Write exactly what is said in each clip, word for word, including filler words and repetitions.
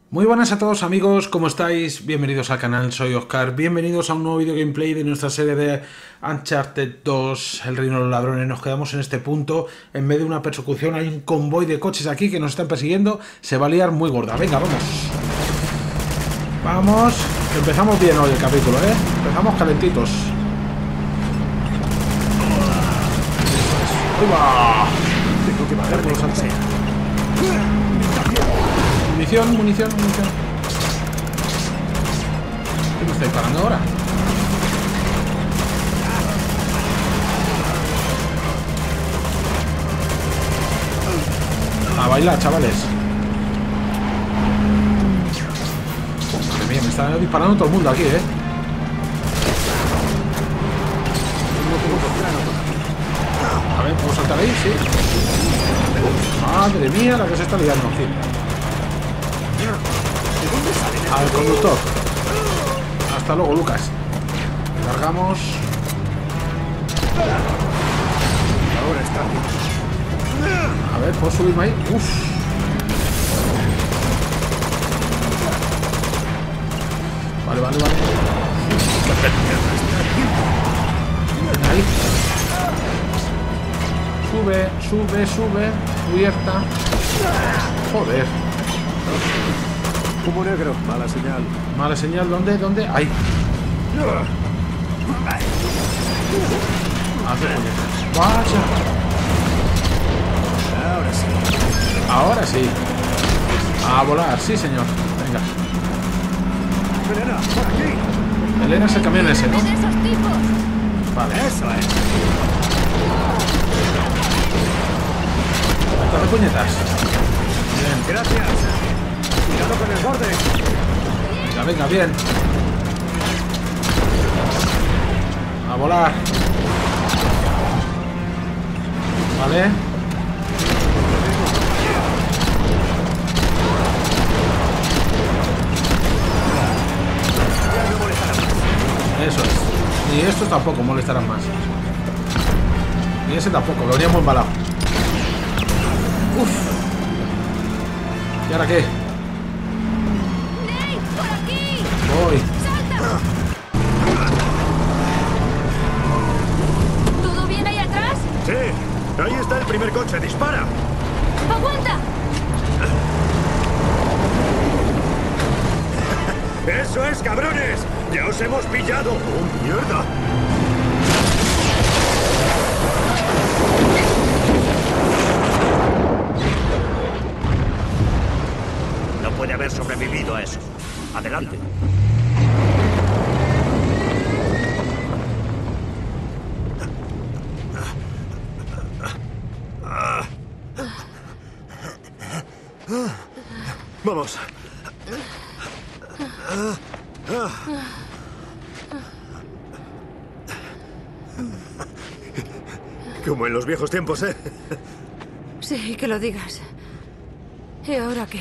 Muy buenas a todos amigos, ¿cómo estáis? Bienvenidos al canal, soy Oscar. Bienvenidos a un nuevo video gameplay de nuestra serie de Uncharted dos, El Reino de los Ladrones. Nos quedamos en este punto, en medio de una persecución, hay un convoy de coches aquí que nos están persiguiendo. Se va a liar muy gorda, venga, vamos. Vamos, que empezamos bien hoy el capítulo, ¿eh? Empezamos calentitos. ¡Ahí va! Tengo que bajar por los altos. Munición, munición, munición. ¿Qué me estáis parando ahora? A bailar, chavales. Madre mía, me está disparando todo el mundo aquí, ¿eh? A ver, ¿puedo saltar ahí? Sí. Madre mía, la que se está liando, sí. Al conductor. Hasta luego, Lucas. Largamos. Ahora está bien. A ver, ¿puedo subirme ahí? Uf. Vale, vale, vale. Ahí. Sube, sube, sube. Cubierta. Joder. Humo negro, mala señal. Mala señal, ¿dónde? ¿Dónde? Ahí. Hace puñetas. Vaya. Ahora sí. Ahora sí. A volar, sí, señor. Venga. Elena, por aquí. Elena es el camión ese, ¿no? ¡De esos tipos! Vale. Eso es. Hace puñetas. Bien. Gracias. Cuidado con el borde. Venga, venga, bien. A volar. Vale. Ya no molestará más. Eso es. Ni estos tampoco molestarán más. Ni ese tampoco, lo veníamos embalado. Uf. ¿Y ahora qué? ¡Nate, por aquí! Voy. ¡Salta! ¿Todo bien ahí atrás? Sí, ahí está el primer coche. Dispara. ¡Aguanta! ¡Eso es, cabrones! ¡Ya os hemos pillado! ¡Oh, mierda! No puede haber sobrevivido a eso. Adelante. Vamos. Como en los viejos tiempos, ¿eh? Sí, que lo digas. ¿Y ahora qué?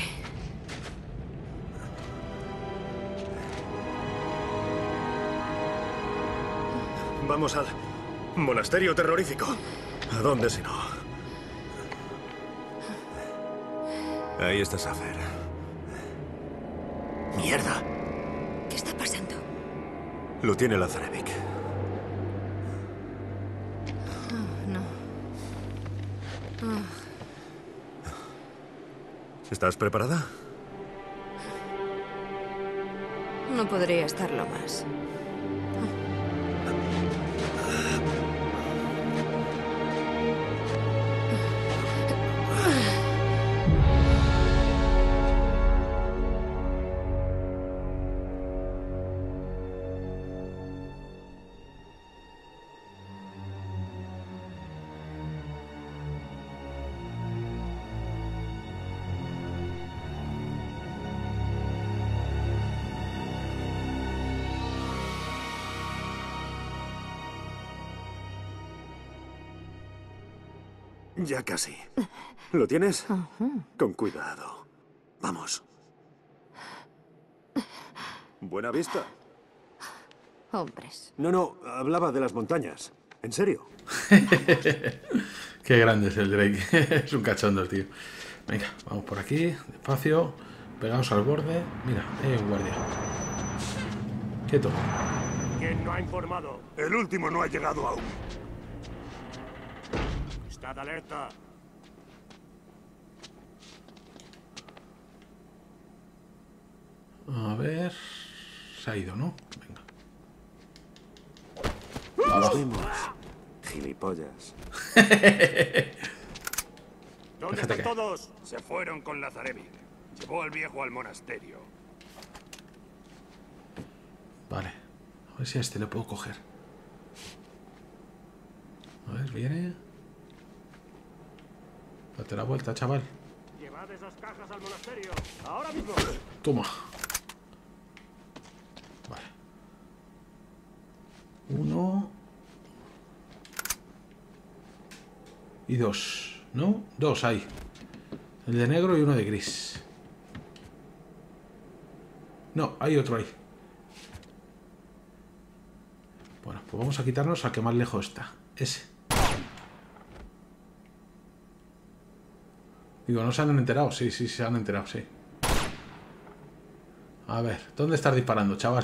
Vamos al monasterio terrorífico. ¿A dónde si no? Ahí está Safer. ¡Mierda! ¿Qué está pasando? Lo tiene la Zarevic. No. ¿Estás preparada? No podría estarlo más. Ya casi. ¿Lo tienes? Con cuidado. Vamos. Buena vista. Hombres. No, no, hablaba de las montañas. ¿En serio? Qué grande es el Drake. Es un cachondo, tío. Venga, vamos por aquí, despacio. Pegados al borde. Mira, hay un guardia. Quieto. ¿Quién no ha informado? El último no ha llegado aún. Estad alerta. A ver... Se ha ido, ¿no? Venga. Nos vemos, gilipollas. ¿Dónde Déjate están caer. todos? Se fueron con Lazarevic. Llevó al viejo al monasterio. Vale. A ver si a este le puedo coger. A ver, viene. Date la vuelta, chaval. Llevad esas cajas al monasterio. Ahora mismo. Toma. Vale. Uno. Y dos. ¿No? Dos hay. El de negro y uno de gris. No, hay otro ahí. Bueno, pues vamos a quitarnos al que más lejos está. Ese. Digo, ¿no se han enterado? Sí, sí, se han enterado, sí. A ver, ¿dónde estás disparando, chaval?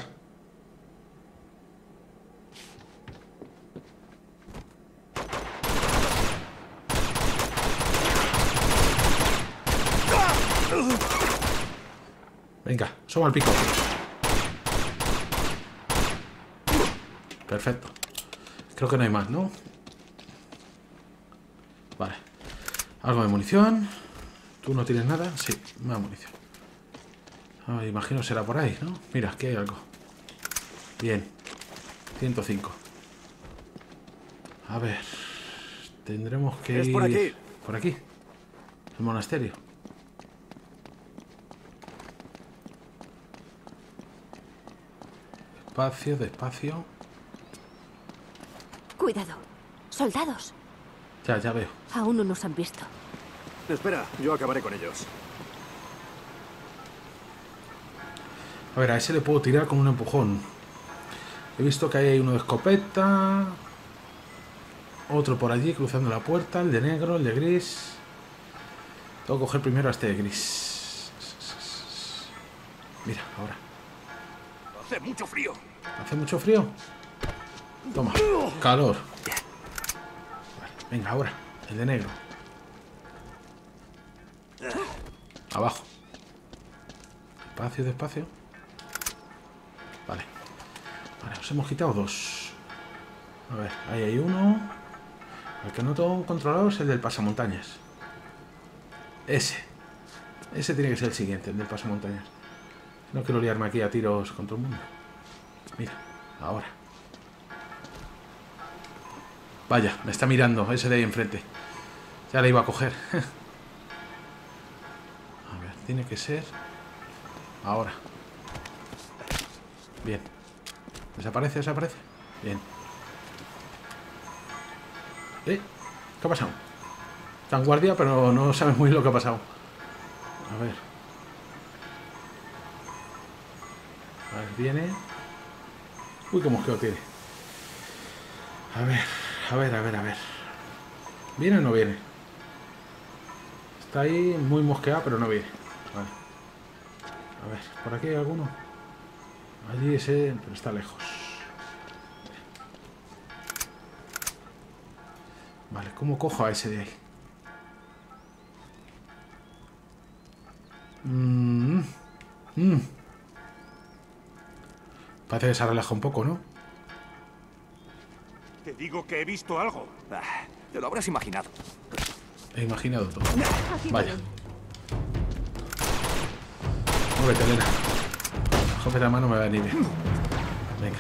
Venga, soma el pico. Perfecto. Creo que no hay más, ¿no? Vale. Algo de munición. ¿Tú no tienes nada? Sí, más munición. Ah, imagino será por ahí, ¿no? Mira, aquí hay algo. Bien. ciento cinco. A ver. Tendremos que Es ir... por aquí. Por aquí. El monasterio. Despacio, despacio. Cuidado. Soldados. Ya, ya veo. Aún no nos han visto. Espera, yo acabaré con ellos. A ver, a ese le puedo tirar con un empujón. He visto que hay uno de escopeta. Otro por allí cruzando la puerta. El de negro, el de gris. Tengo que coger primero a este de gris. Mira, ahora. Hace mucho frío. ¿Hace mucho frío? Toma, calor. Vale, venga, ahora. El de negro. Abajo. Despacio, despacio. Vale. Vale, nos hemos quitado dos. A ver, ahí hay uno. El que no tengo controlado es el del pasamontañas. Ese. Ese tiene que ser el siguiente, el del pasamontañas. No quiero liarme aquí a tiros con todo el mundo. Mira, ahora. Vaya, me está mirando ese de ahí enfrente. Ya le iba a coger. A ver, tiene que ser... Ahora. Bien. ¿Desaparece? ¿Desaparece? Bien. ¿Eh? ¿Qué ha pasado? Está en guardia, pero no sabe muy bien lo que ha pasado. A ver. A ver, viene. Uy, qué mosqueo tiene. A ver, a ver, a ver, a ver. ¿Viene o no viene? Está ahí muy mosqueado, pero no viene. Vale. A ver, ¿por aquí hay alguno? Allí ese, pero está lejos. Vale, ¿cómo cojo a ese de ahí? Mm, mm. Parece que se relaja un poco, ¿no? Te digo que he visto algo. Ah, te lo habrás imaginado. He imaginado todo. Aquí Vaya. vienen. Muévete, Elena. Jope la mano me va a venir bien. Venga.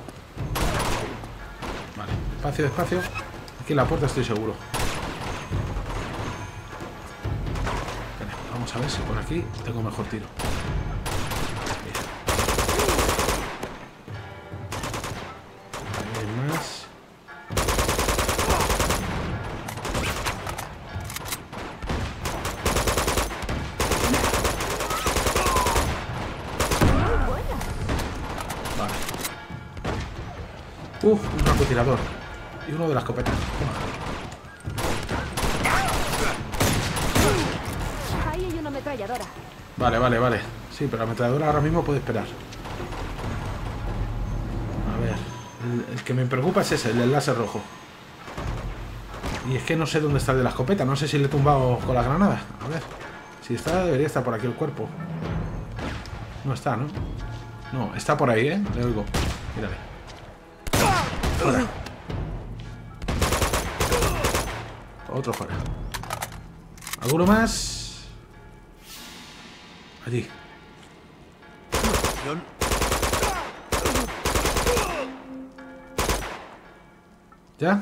Vale, despacio, despacio. Aquí en la puerta estoy seguro. Espera, vamos a ver si por aquí tengo mejor tiro. Mira. Ahí hay más. Vale. Uh, un francotirador. Y uno de las escopetas. Toma. Ahí hay una ametralladora. Vale, vale, vale. Sí, pero la ametralladora ahora mismo puede esperar. A ver. El, el que me preocupa es ese, el del láser rojo. Y es que no sé dónde está el de la escopeta. No sé si le he tumbado con la granada. A ver. Si está, debería estar por aquí el cuerpo. No está, ¿no? No, está por ahí, ¿eh? Le oigo. Mírale. Fuera. Otro fuera. ¿Alguno más? Allí. ¿Ya?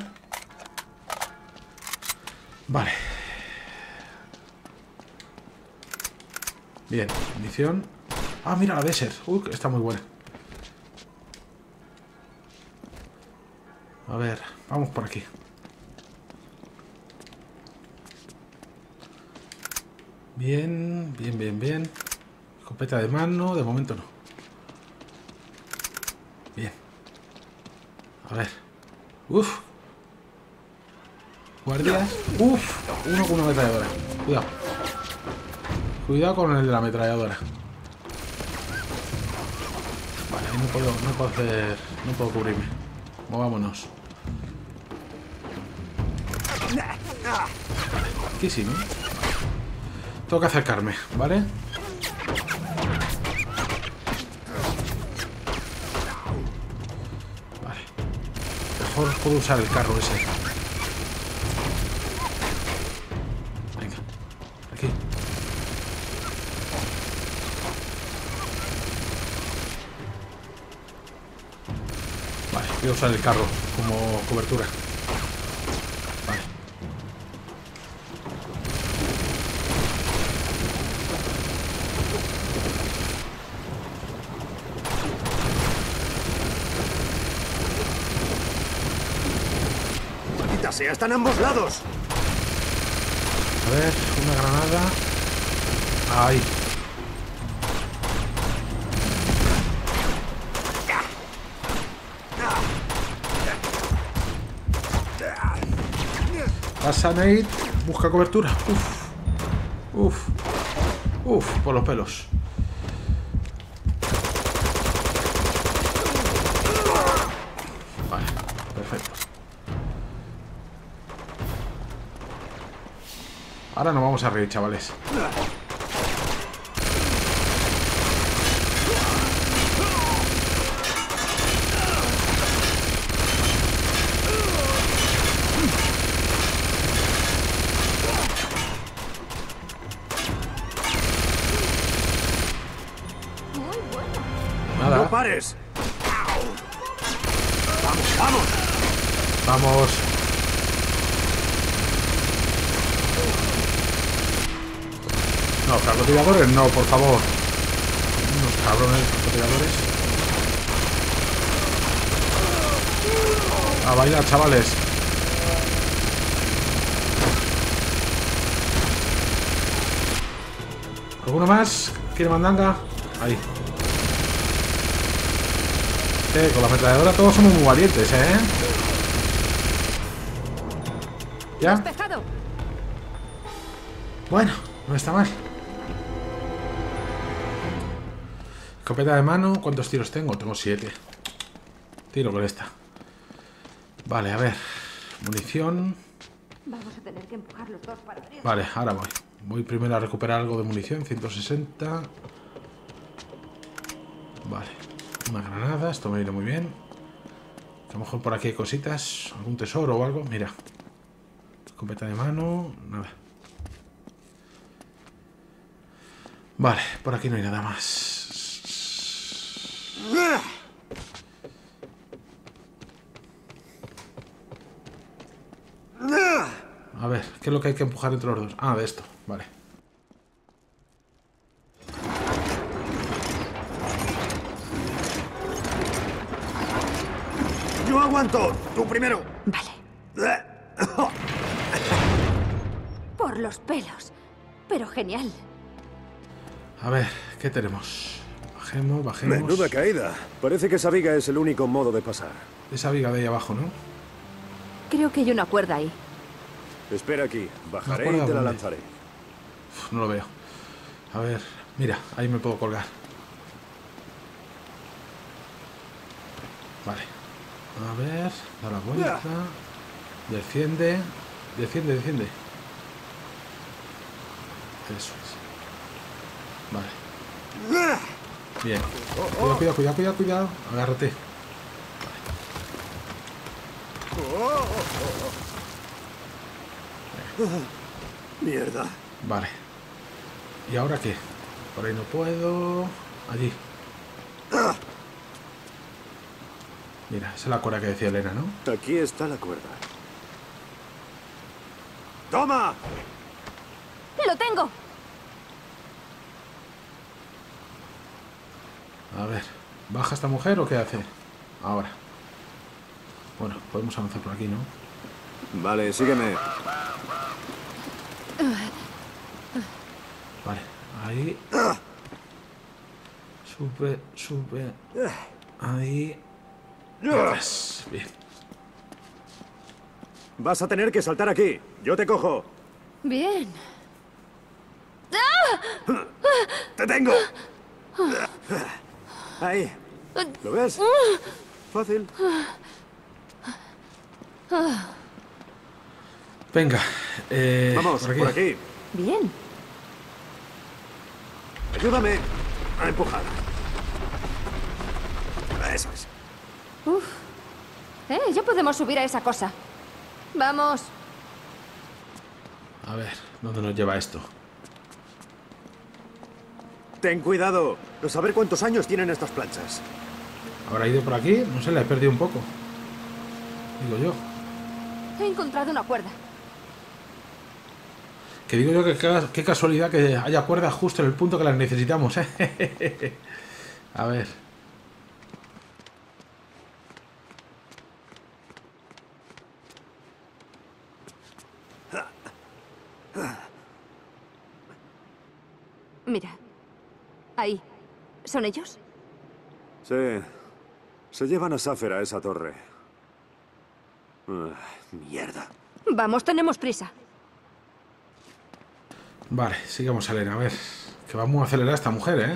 Vale. Bien, munición. Ah, mira la Desert. Uy, está muy buena. A ver, vamos por aquí. Bien, bien, bien, bien. Escopeta de mano, de momento no. Bien. A ver. Uf. Guardias. Uf. Uno con una ametralladora. Cuidado. Cuidado con el de la ametralladora. Vale, ahí no puedo, no puedo hacer. No puedo cubrirme. Movámonos. Vale, aquí sí, ¿no? Tengo que acercarme, ¿vale? Vale. Mejor puedo usar el carro ese. Venga. Aquí. Vale, voy a usar el carro como cobertura. Vale. ¡Maldita sea! ¡Están a ambos lados! A ver, una granada. Ahí. Pasa, Nate. Busca cobertura. Uf. Uf. Uf, por los pelos. Vale, perfecto. Ahora nos vamos a reír, chavales. Nada. ¡No pares! ¡Vamos, vamos! Vamos. No, francotiradores no, por favor. Unos cabrones francotiradores. A bailar, chavales. ¿Alguno más? ¿Quiere mandanga? Ahí. Eh, con la ametralladora todos somos muy valientes, ¿eh? ¿Ya? Despejado. Bueno, no está mal. Escopeta de mano. ¿Cuántos tiros tengo? Tengo siete. Tiro con esta. Vale, a ver. Munición. Vamos a tener que empujar los dos para abrir. Vale, ahora voy. Voy primero a recuperar algo de munición. ciento sesenta. Vale. Una granada. Esto me viene muy bien. A lo mejor por aquí hay cositas. Algún tesoro o algo. Mira. Escopeta de mano. Nada. Vale, por aquí no hay nada más. A ver, ¿qué es lo que hay que empujar entre los dos? Ah, de esto, vale. ¡Yo aguanto! ¡Tú primero! Vale. Por los pelos. Pero genial. A ver, ¿qué tenemos? Bajemos, bajemos. Menuda caída. Parece que esa viga es el único modo de pasar. Esa viga de ahí abajo, ¿no? Creo que hay una cuerda ahí. Espera aquí. Bajaré ¿Una y cuerda te la dónde? lanzaré. Uf, no lo veo. A ver, Mira, ahí me puedo colgar. Vale. A ver, da la vuelta. Desciende. Desciende, desciende. Eso es. Vale. Bien. Cuidado, cuidado, cuidado, cuidado, cuidado. Agárrate. Mierda. Vale. ¿Y ahora qué? Por ahí no puedo. Allí. Mira, esa es la cuerda que decía Elena, ¿no? Aquí está la cuerda. ¡Toma! ¡Lo tengo! A ver, ¿baja esta mujer o qué hace? Ahora. Bueno, podemos avanzar por aquí, ¿no? Vale, sígueme. Vale, ahí. Sube, sube. Ahí. Pues, bien. Vas a tener que saltar aquí. Yo te cojo. Bien. ¡Te tengo! Ahí. ¿Lo ves? Fácil. Venga. Eh, Vamos, por aquí. por aquí. Bien. Ayúdame a empujar. Eso es. Uf. Eh, ya podemos subir a esa cosa. Vamos. A ver, ¿dónde nos lleva esto? Ten cuidado. No saber cuántos años tienen estas planchas. ¿Habrá ido por aquí? No sé, la he perdido un poco. Digo yo. He encontrado una cuerda. Que digo yo que qué, qué casualidad que haya cuerdas justo en el punto que las necesitamos, ¿eh? A ver. Mira. Ahí. ¿Son ellos? Sí. Se llevan a Safer a esa torre. Ah, mierda. Vamos, tenemos prisa. Vale, sigamos a Elena, a ver. Que va muy acelerada esta mujer, ¿eh?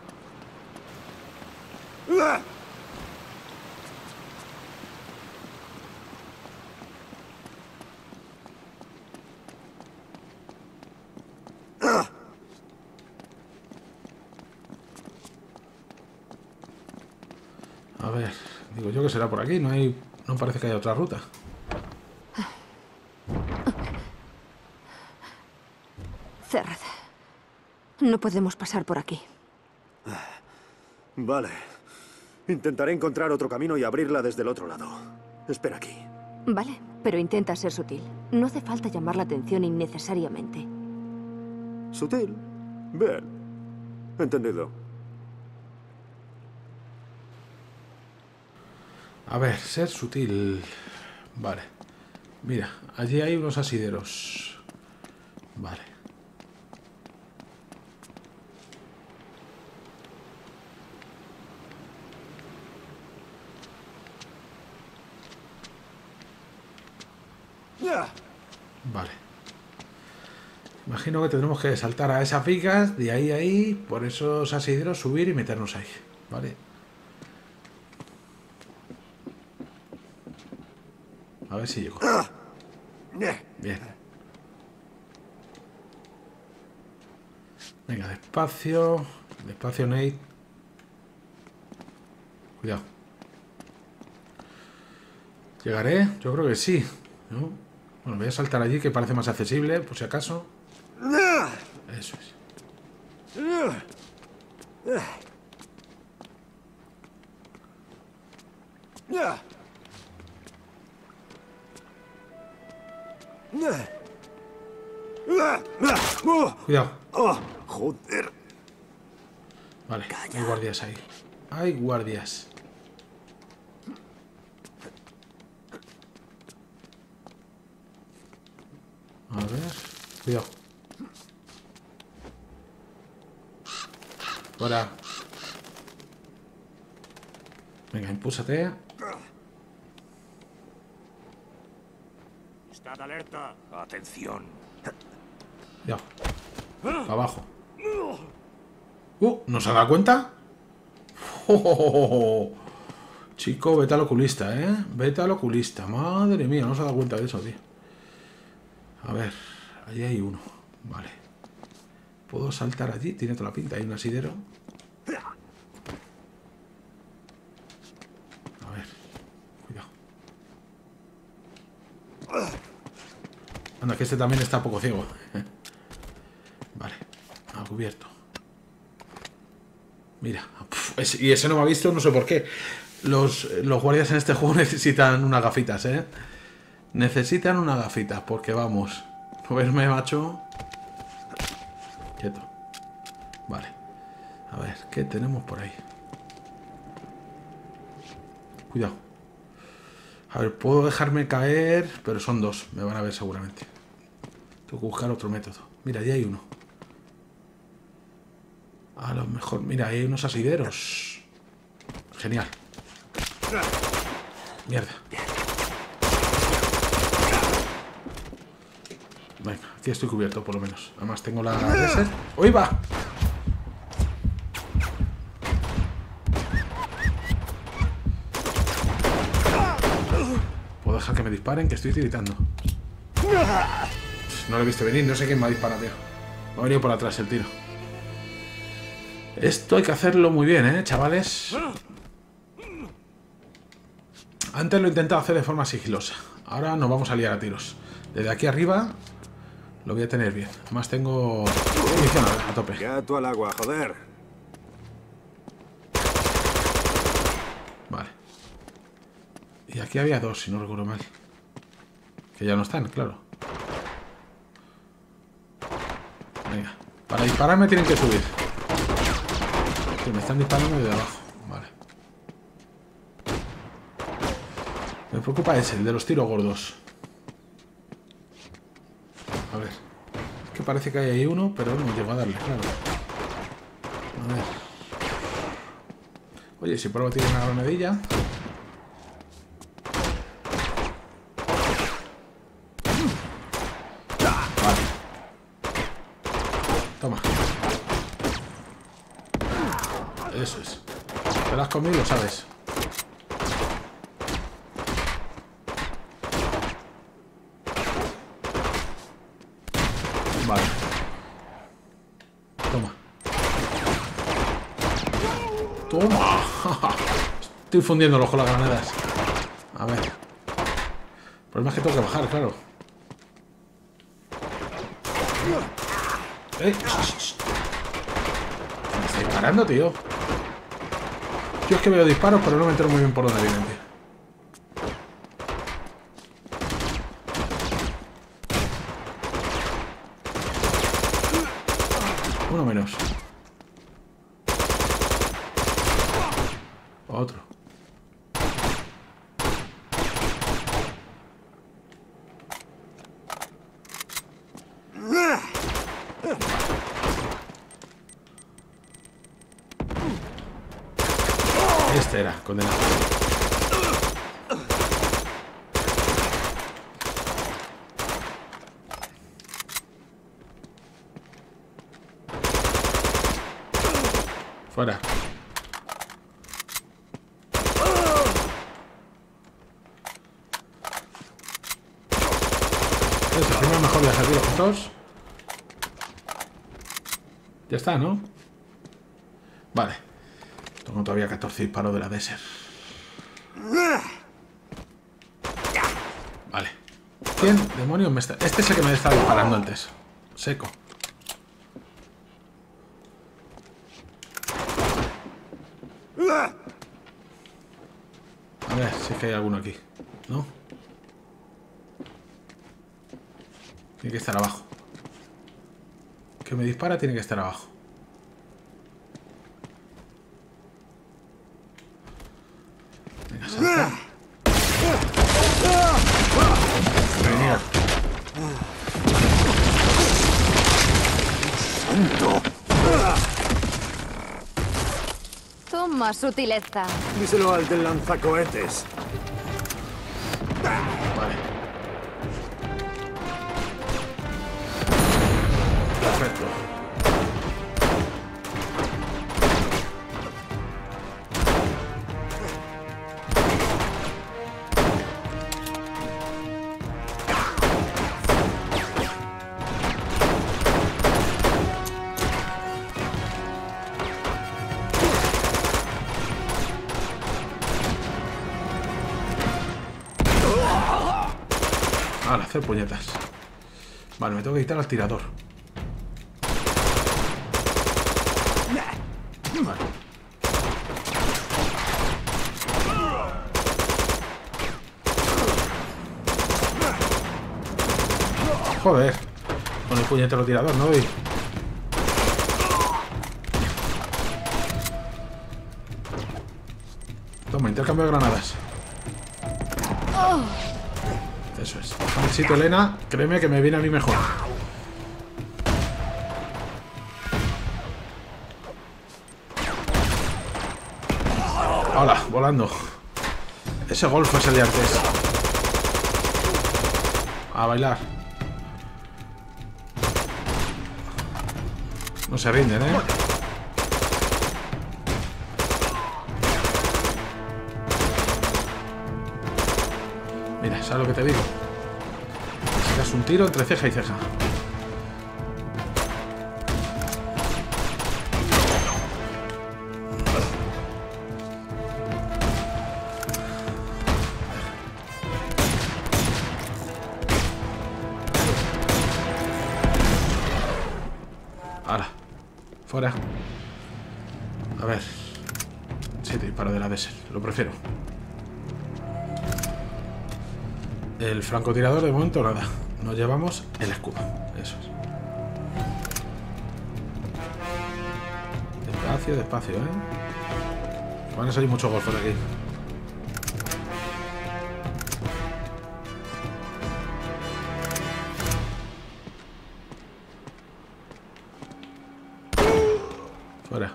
A ver, digo yo que será por aquí, no hay, no parece que haya otra ruta. Cerrada. No podemos pasar por aquí. Vale. Intentaré encontrar otro camino y abrirla desde el otro lado. Espera aquí. Vale, pero intenta ser sutil. No hace falta llamar la atención innecesariamente. ¿Sutil? Bien. Entendido. A ver, ser sutil. Vale. Mira, allí hay unos asideros. Vale. Vale. Imagino que tendremos que saltar a esas vigas, de ahí a ahí, por esos asideros, subir y meternos ahí. Vale. A ver si llego. Bien. Venga, despacio. Despacio, Nate. Cuidado. ¿Llegaré? Yo creo que sí, ¿no? Bueno, voy a saltar allí, que parece más accesible, por si acaso. Eso es. Cuidado. Oh, joder. Vale, hay guardias ahí. Hay guardias. A ver. Cuidado. Fuera. Venga, impúsate. Estad alerta. Atención. Cuidado. Para abajo. Uh, ¿no se ha dado cuenta? Oh, oh, oh, oh. Chico, vete al oculista, ¿eh? Vete al oculista. Madre mía, no se ha dado cuenta de eso, tío. A ver, allí hay uno. Vale. ¿Puedo saltar allí? Tiene toda la pinta. Hay un asidero. A ver. Cuidado. Anda, que este también está poco ciego. Vale. Ha cubierto. Mira. Uf, ese, y ese no me ha visto, no sé por qué. Los, los guardias en este juego necesitan unas gafitas, ¿eh? Necesitan unas gafitas, porque vamos. ¿No verme, macho? Quieto. Vale. A ver, ¿qué tenemos por ahí? Cuidado. A ver, puedo dejarme caer, pero son dos. Me van a ver seguramente. Tengo que buscar otro método. Mira, allí hay uno. A lo mejor... Mira, ahí hay unos asideros. Genial. Mierda. Venga, aquí estoy cubierto por lo menos. Además tengo la desert. ¡Uy, va! Puedo dejar que me disparen, que estoy tiritando. No lo he visto venir, no sé quién me ha disparado, tío. Me ha venido por atrás el tiro. Esto hay que hacerlo muy bien, ¿eh, chavales? Antes lo he intentado hacer de forma sigilosa. Ahora nos vamos a liar a tiros. Desde aquí arriba lo voy a tener bien. Además tengo munición a tope. Gato al agua, joder. Vale. Y aquí había dos, si no recuerdo mal. Que ya no están, claro. Venga. Para dispararme tienen que subir. Que me están disparando desde abajo. Vale. Me preocupa ese, el de los tiros gordos. A ver. Es que parece que hay ahí uno, pero no llego a darle, claro. A ver. Oye, si pruebo a tirar una granadilla. Vale. Toma. Eso es. ¿Te lo has comido, sabes? Vale. Toma. Toma. Estoy fundiéndolos con las granadas. A ver. El problema es que tengo que bajar, claro. ¡Eh! Me está disparando, tío. Yo es que veo disparos, pero no me entero muy bien por dónde vienen, tío. Uno menos. Otro. Este era, condenado. Fuera. Eso, primero mejor dejar de los dos. Ya está, ¿no? Vale. Tengo todavía catorce disparos de la desert. Vale. ¿Quién demonios me está...? Este es el que me está disparando antes. Seco. A ver si es que hay alguno aquí. ¿No? Tiene que estar abajo. Que me dispara tiene que estar abajo. Venga, salta. Genial. Toma, sutileza. Díselo al del lanzacohetes. Vale. Perfecto. hacer puñetas. Vale, me tengo que quitar al tirador. Vale. Joder. Con el puñetero tirador, ¿no? Y... Toma, intercambio de granadas. Eso es. Déjame el sitio, Elena. Créeme que me viene a mí mejor. Hola, volando. Ese golfo es el de antes. A bailar. No se rinden, ¿eh? Mira, ¿sabes lo que te digo? Sacas un tiro entre ceja y ceja. Ahora, fuera. A ver. Sí, te disparo de la D S, lo prefiero. El francotirador de momento nada. Nos llevamos el escudo. Eso es. Despacio, despacio, ¿eh? Van a salir muchos golfos de aquí. Fuera.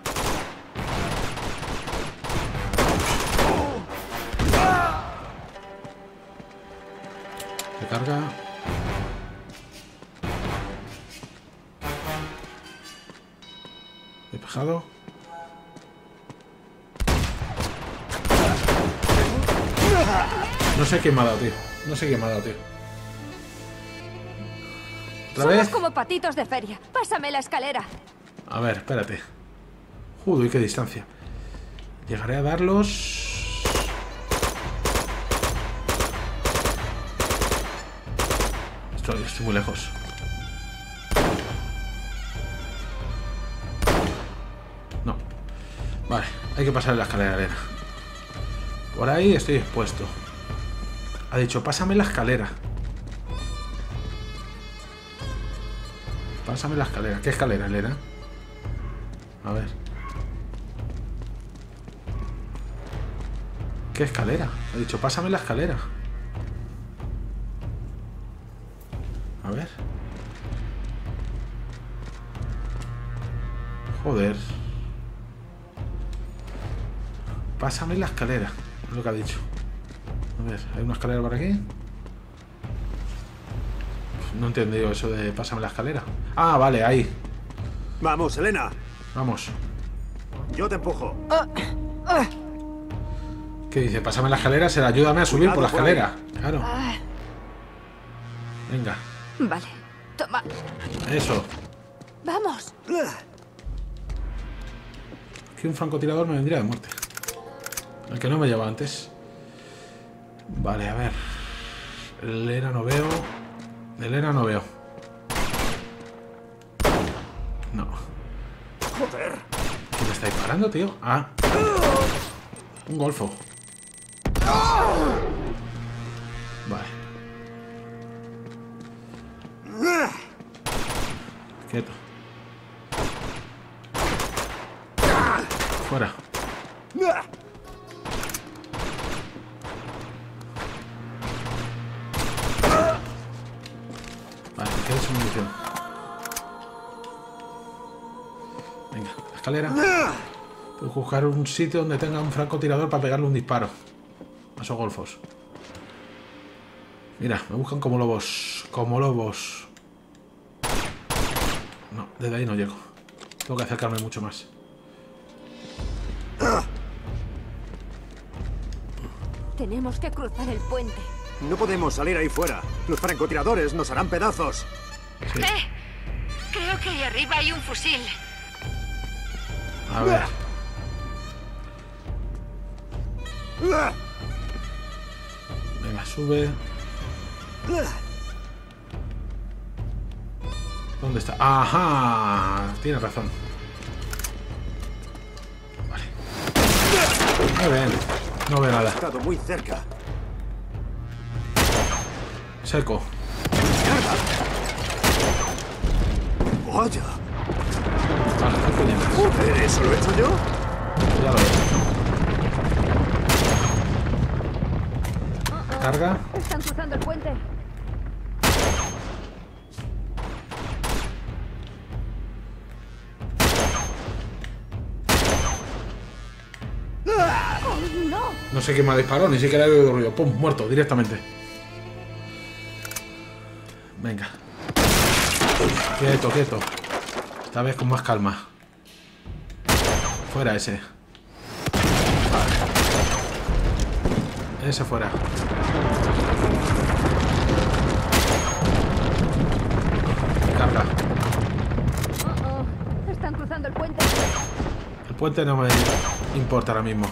Recarga. Despejado. No sé quién me ha dado, tío. No sé quién me ha dado, tío. ¿Otra Somos vez? como patitos de feria. Pásame la escalera. A ver, espérate. Joder, qué distancia. Llegaré a darlos. Estoy, estoy muy lejos. No. Vale, hay que pasar la escalera, Elena. Por ahí estoy expuesto. Ha dicho, pásame la escalera. Pásame la escalera. ¿Qué escalera, Elena? A ver. ¿Qué escalera? Ha dicho, pásame la escalera. A ver. Joder. Pásame la escalera. Es lo que ha dicho. A ver, ¿hay una escalera por aquí? No he entendido eso de pásame la escalera. Ah, vale, ahí. Vamos, Elena. Vamos. Yo te empujo. ¿Qué dice? Pásame la escalera, será ayúdame a subir por la Cuidado por ahí. escalera. Claro. Venga. Vale, toma. Eso. Vamos. Aquí un francotirador me vendría de muerte. El que no me lleva antes. Vale, a ver. Elena no veo. Elena no veo. No. Joder. ¿Quién me está disparando, tío? Ah. Un golfo. Vale. Quieto. Fuera. Vale, me quedo sin munición. Venga, la escalera. Tengo que buscar un sitio donde tenga un francotirador para pegarle un disparo a esos golfos. Mira, me buscan como lobos. Como lobos. No, desde ahí no llego. Tengo que acercarme mucho más. Tenemos que cruzar el puente. No podemos salir ahí fuera. Los francotiradores nos harán pedazos. Sí. Eh, creo que ahí arriba hay un fusil. A ver. Venga, sube. ¿Dónde está? Ajá, tienes razón. Vale. Muy bien. No veo nada. He estado muy cerca. Seco. Vaya. Vale, ¿qué puñetas? Joder, ¿eso lo he hecho yo? Ya lo veo. Carga. Están cruzando el puente. ¡Oh, no! No sé quién me ha disparado, ni siquiera he oído ruido. Pum, muerto, directamente. Venga. Quieto, quieto. Esta vez con más calma. Fuera ese. Vale. Ese fuera. Carga. Oh, oh. Están cruzando el puente. El puente no me importa ahora mismo.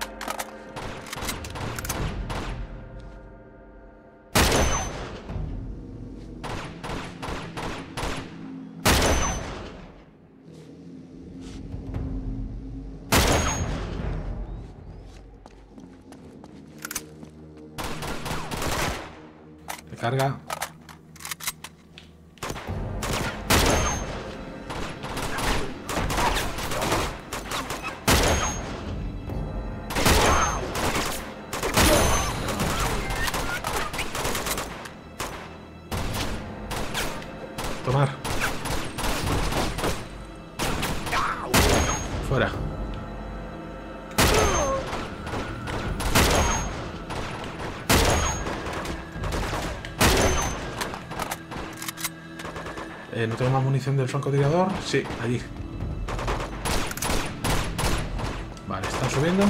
Carga. Tomar. Fuera. Eh, ¿No tengo más munición del francotirador? Sí, allí. Vale, están subiendo.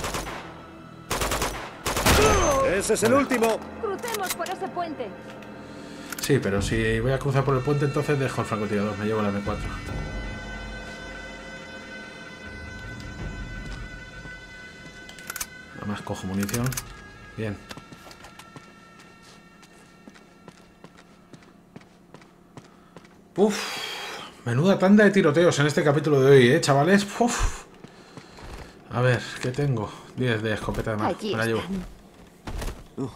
Ese es el último. Crucemos por ese puente. Sí, pero si voy a cruzar por el puente, entonces dejo el francotirador. Me llevo la M cuatro. Nada más cojo munición. Bien. Uf, menuda tanda de tiroteos en este capítulo de hoy, ¿eh, chavales? Uf. A ver, ¿qué tengo? diez de escopeta de mano. Allí Me la llevo. Uh.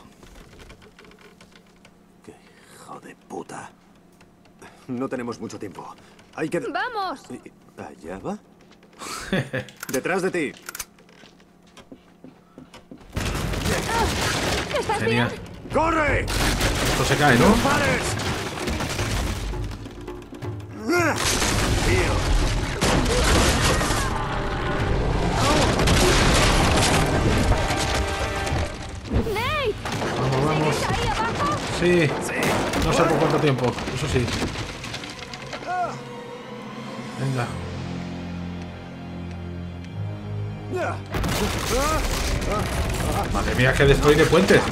¡Qué hijo de puta! No tenemos mucho tiempo. Hay que... ¡Vamos! ¿Allá va? ¡Detrás de ti! ¿Estás Genial. bien? ¡Corre! Esto se cae, ¿no? ¡No pares! ¡Tío! ¡Nate! Vamos, vamos. ¿Sigues ahí abajo? Sí. ¡Sí! No sé por cuánto tiempo, eso sí. Venga. Madre mía, que destroy de puentes.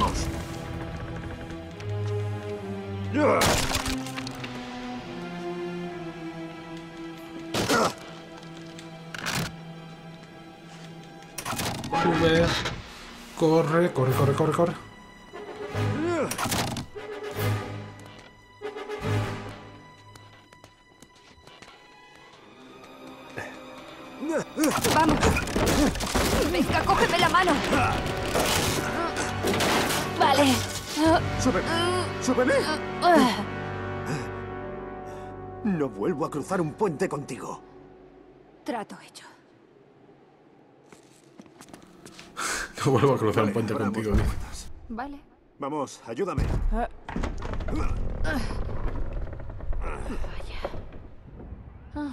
Sube. Corre, corre, corre, corre, corre. ¡Vamos! Venga, cógeme la mano. Vale. ¡Súbeme! ¡Súbeme! Ah, No vuelvo a cruzar un puente contigo. Trato hecho. No vuelvo a cruzar un Vale, puente abramos contigo, las tío. puertas. Vale. Vamos, ayúdame. Vaya. Ah.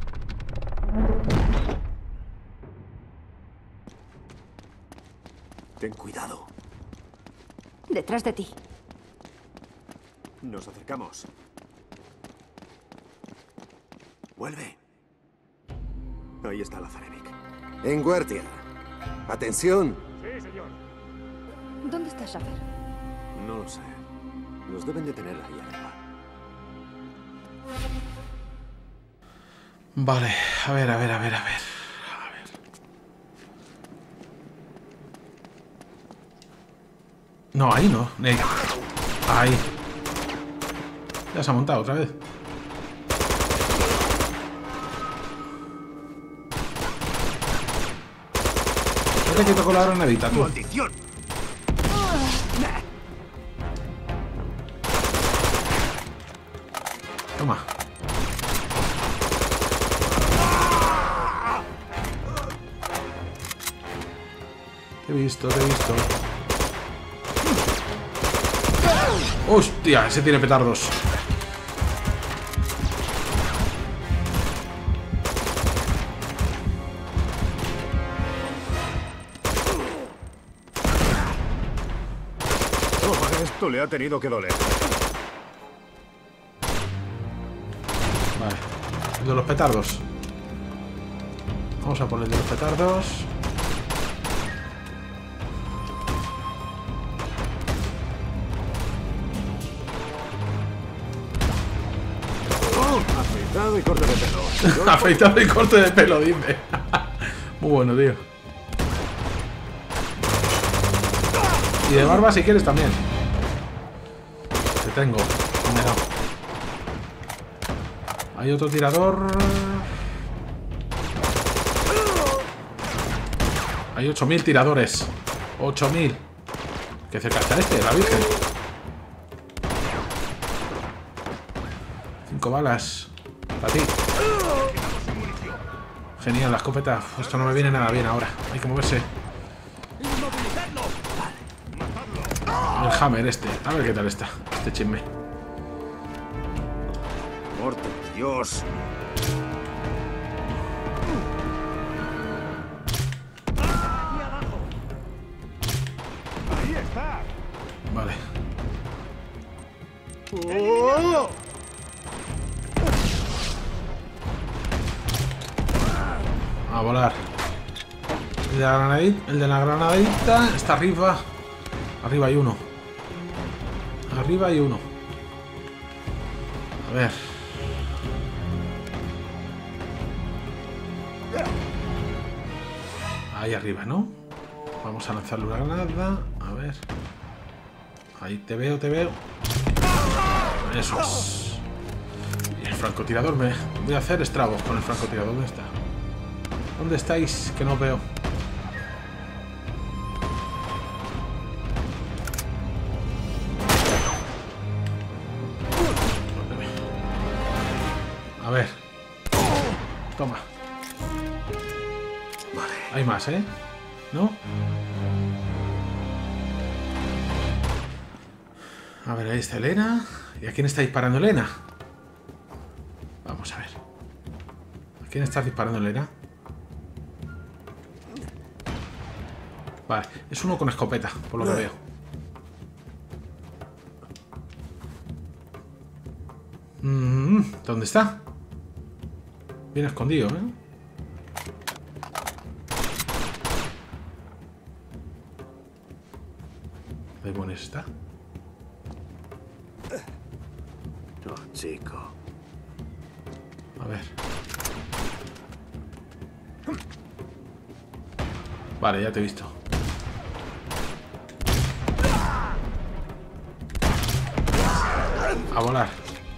Ten cuidado. Detrás de ti. Nos acercamos. Vuelve. Ahí está la Zarevik. En guardia. Atención. ¿Dónde está Schaffer? No lo sé. Nos deben de tener ahí arriba. Vale, a ver, a ver, a ver, a ver. A ver. No, ahí no. Nate. Ahí. Ya se ha montado otra vez. Vete que tocó la granadita, tú. ¡Maldición! Toma. Te he visto, te he visto. ¡Hostia! Ese tiene petardos. Oh, esto le ha tenido que doler. Vale. El de los petardos. Vamos a poner el de los petardos. Afeitado y corte de pelo. Afeitado y corte de pelo, dime. Muy bueno, tío. Y de barba si quieres también. Te tengo. Me he dado. Hay otro tirador. Hay ocho mil tiradores. ocho mil. Qué cerca está este, la Virgen. Cinco balas. Para ti. Genial, la escopeta. Esto no me viene nada bien ahora. Hay que moverse. El Hammer este. A ver qué tal está. Este chisme. Muerte, Dios. Vale. Oh. A volar. El de la granadita, el de la granadita está arriba. Arriba hay uno. Arriba hay uno. A ver. Ahí arriba, ¿no? Vamos a lanzarle una granada. A ver. Ahí te veo, te veo. Eso es. Y el francotirador me... Voy a hacer estragos con el francotirador. ¿Dónde está? ¿Dónde estáis? Que no os veo. A ver. Toma. Vale. Hay más, ¿eh? ¿No? A ver, ahí está Elena. ¿Y a quién está disparando Elena? Vamos a ver. ¿A quién está disparando Elena? Vale, es uno con escopeta, por lo que veo. Mm, ¿dónde está? Bien escondido, ¿eh? ¿De demonios está? Oh, chico. A ver. Vale, ya te he visto. A volar.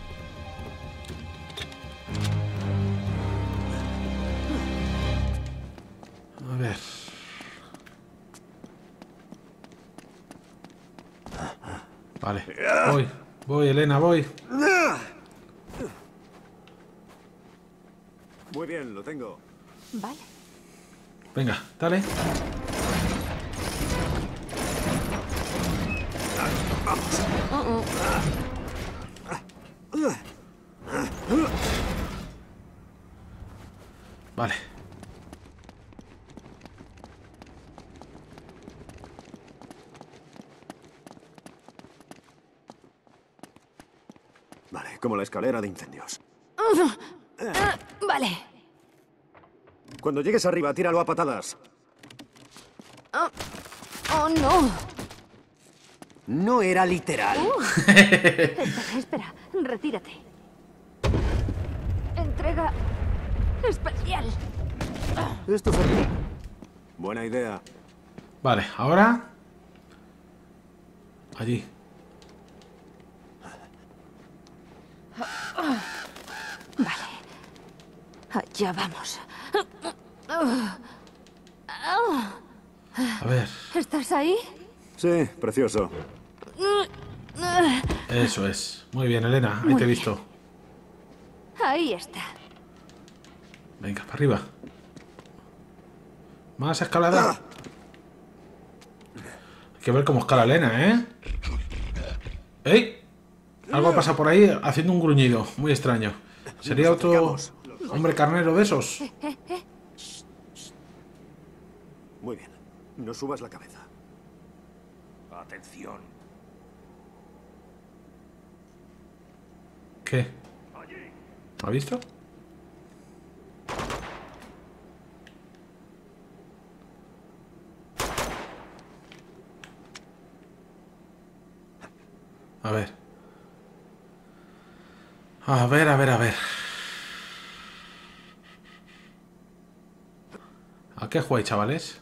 A ver. Vale. Voy. Voy, Elena, voy. Muy bien, lo tengo. Vale. Venga, dale. Uh-uh. Vale. Vale, como la escalera de incendios. Vale. Cuando llegues arriba, tíralo a patadas. Oh, oh, no. No era literal. Uh. Espera, espera. Retírate. Entrega especial. Esto es arriba. Buena idea. Vale, ahora... Allí. Vale. Allá vamos. A ver. ¿Estás ahí? Sí, precioso. Eso es. Muy bien, Elena. Ahí Muy te he bien. visto. Ahí está. Venga, para arriba. Más escalada. Hay que ver cómo escala Elena, ¿eh? ¡Ey! Algo pasa por ahí haciendo un gruñido. Muy extraño. ¿Sería otro hombre carnero de esos? Muy bien. No subas la cabeza. Atención. ¿Qué? ¿Ha visto? A ver. A ver, a ver, a ver. ¿A qué jugáis, chavales?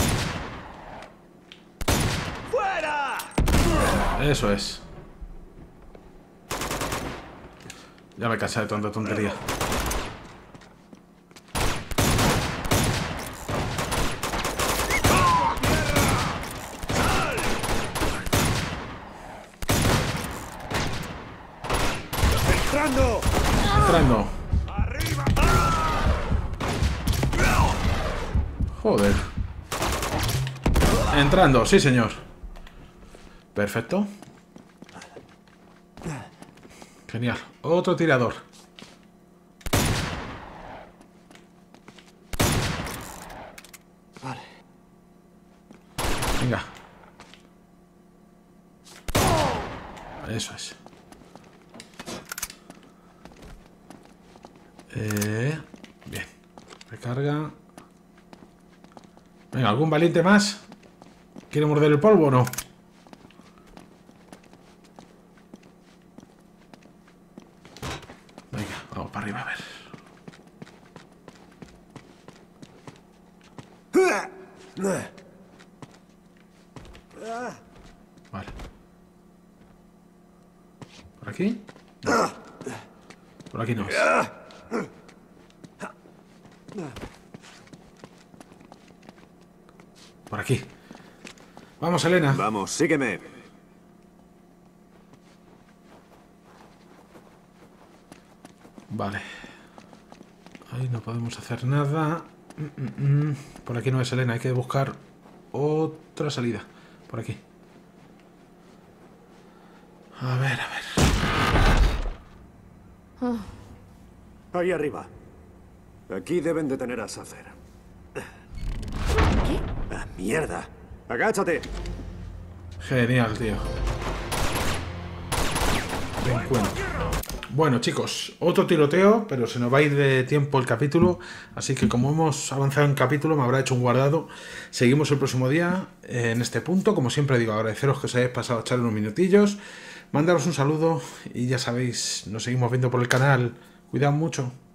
¡Fuera! Eso es. Ya me cansé de tanta tontería. ¡Entrando! Entrando. Joder. Entrando, sí señor. Perfecto. Genial. Otro tirador. Vale. Venga. Eso es. Eh, bien. Recarga. Venga, ¿algún valiente más? ¿Quiere morder el polvo o no? Venga, vamos para arriba a ver. Vale. ¿Por aquí? No. Por aquí no es. Por aquí. Vamos, Elena. Vamos, sígueme. Vale. Ahí no podemos hacer nada. Mm, mm, mm. Por aquí no es, Elena. Hay que buscar otra salida. Por aquí. A ver, a ver. Ahí arriba. Aquí deben de tener a Sacer. ¿Qué? ¡Ah, mierda! ¡Agáchate! Genial, tío. Buen cuento. Bueno, chicos, otro tiroteo, pero se nos va a ir de tiempo el capítulo, así que como hemos avanzado en capítulo, me habrá hecho un guardado. Seguimos el próximo día eh, en este punto. Como siempre digo, agradeceros que os hayáis pasado a echar unos minutillos, mandaros un saludo y ya sabéis, nos seguimos viendo por el canal. Cuidad mucho.